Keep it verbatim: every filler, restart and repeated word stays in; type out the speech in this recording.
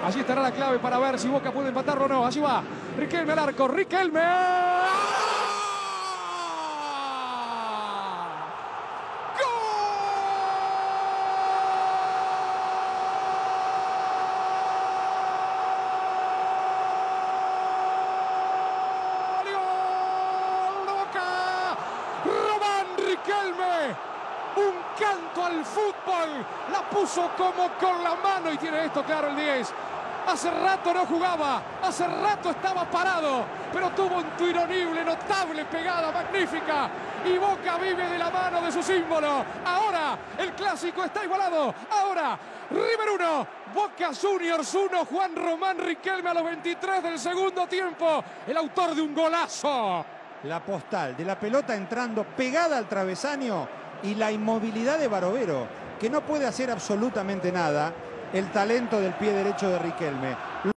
Allí estará la clave para ver si Boca puede empatarlo o no. Allí va Riquelme al arco. Riquelme. Riquelme, un canto al fútbol, la puso como con la mano y tiene esto claro el diez. Hace rato no jugaba, hace rato estaba parado, pero tuvo un tironible, notable pegada, magnífica. Y Boca vive de la mano de su símbolo. Ahora el clásico está igualado. Ahora River uno, Boca Juniors uno. Juan Román Riquelme a los veintitrés del segundo tiempo, el autor de un golazo. La postal de la pelota entrando pegada al travesaño y la inmovilidad de Barovero, que no puede hacer absolutamente nada. El talento del pie derecho de Riquelme.